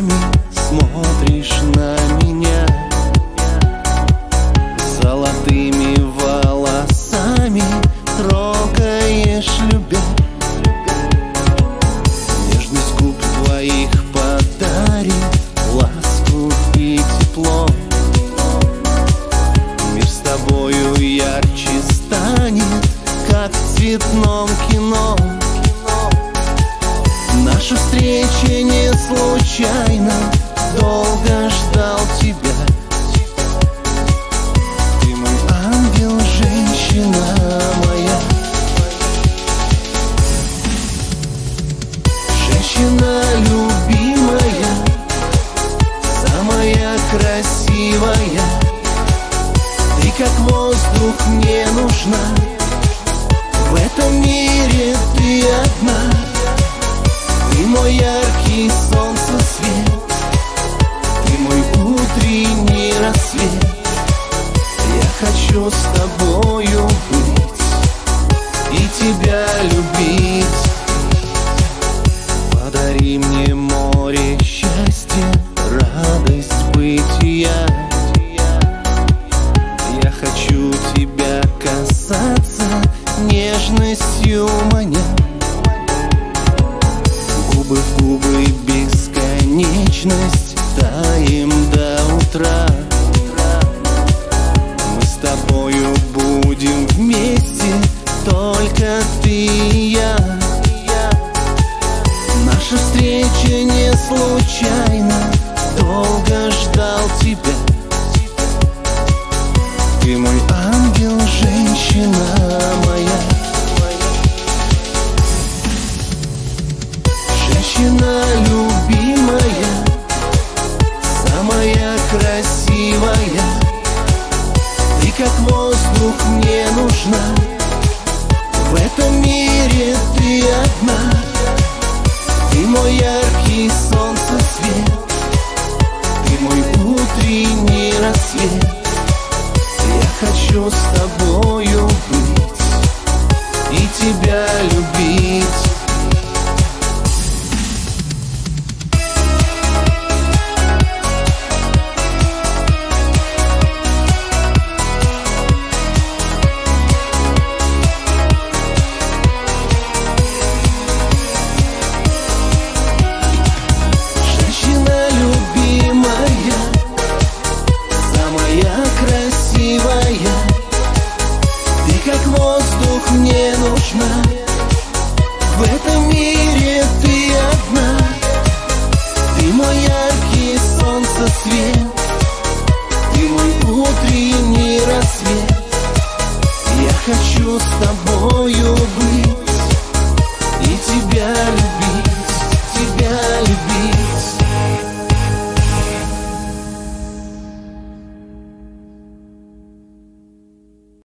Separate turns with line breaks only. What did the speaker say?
глазами смотришь на меня, золотыми волосами трогаешь, любя. Нежность губ твоих подарит ласку и тепло. Мир с тобою ярче станет, как в цветном кино. Наша встреча не случайна, долго ждал тебя. Ты мой ангел, женщина моя. Женщина любимая, самая красивая. Ты как воздух мне нужна, в этом мире ты одна. Ты мой яркий солнцесвет, ты мой утренний рассвет. Я хочу с тобою быть и тебя любить. Подари мне море счастья, радость бытия. Я хочу тебя касаться, нежностью маня. Губы в губы, бесконечность, таем до утра. Мы с тобою будем вместе, только ты и я. Наша встреча не случайна, долго ждал тебя. Ты мой ангел, женщина моя. Женщина любимая, самая красивая. Ты как воздух мне нужна,